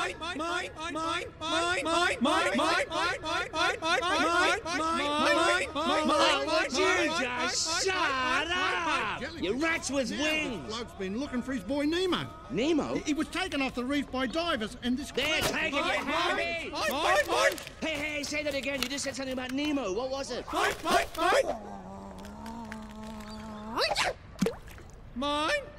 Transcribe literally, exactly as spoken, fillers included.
mine, mine, mine, mine, mine, mine, mine, mine, mine, mine, mine, mine, mine, mine, mine, mine, mine, Would you just shut up? You rats with wings. Bloke's been looking for his boy Nemo. Nemo? He was taken off the reef by divers, and this. They're taking you, Harry. mine, mine, mine. Hey, hey, say that again. You just said something about Nemo. What was it? Mine, mine, mine. Mine.